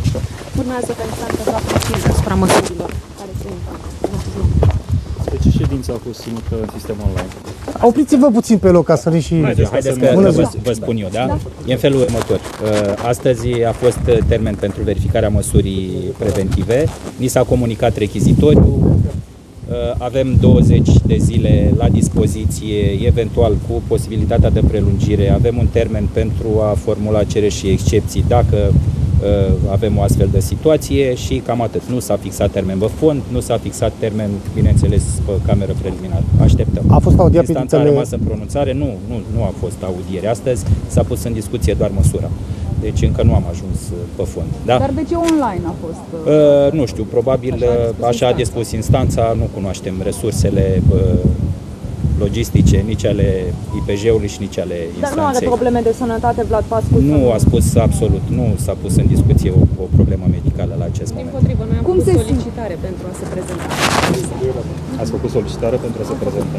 Urmează ca instanța să aprecieze asupra măsurilor care se iau. De ce ședința a fost ținută în sistem online? Opriți-vă puțin pe loc ca să și... Haideți că vă spun eu, da? E în felul următor. Astăzi a fost termen pentru verificarea măsurii preventive. Ni s-a comunicat rechizitoriu. Avem 20 de zile la dispoziție, eventual cu posibilitatea de prelungire. Avem un termen pentru a formula cereri și excepții dacă avem o astfel de situație și cam atât. Nu s-a fixat termen pe fond, nu s-a fixat termen, bineînțeles, pe cameră preliminară. Așteptăm. A fost audiat instanța a rămas în pronunțare? Nu a fost audiere astăzi, s-a pus în discuție doar măsura. Deci încă nu am ajuns pe fond. Da? Dar de ce online a fost? Nu știu, probabil așa a dispus instanța, nu cunoaștem resursele logistice, nici ale IPJ-ului și nici ale instanței. Dar nu are probleme de sănătate Vlad Pascu? Nu a spus absolut, nu s-a pus în discuție o problemă medicală la acest moment. Dimpotrivă, noi am făcut solicitare pentru a se prezenta. Ați făcut solicitare pentru a se prezenta?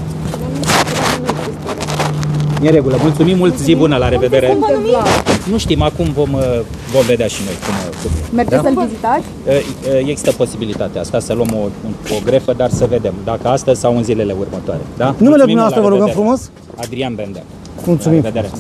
E în regulă. Mulțumim mult, zi bună, la revedere. Nu știm, acum vom vedea și noi cum. Mergeți să-l vizitați? Există posibilitatea asta, să luăm o grefă, dar să vedem dacă astăzi sau în zilele următoare. Da? Numele dumneavoastră, vă rugăm frumos? Adrian Bendea. Mulțumim. La revedere.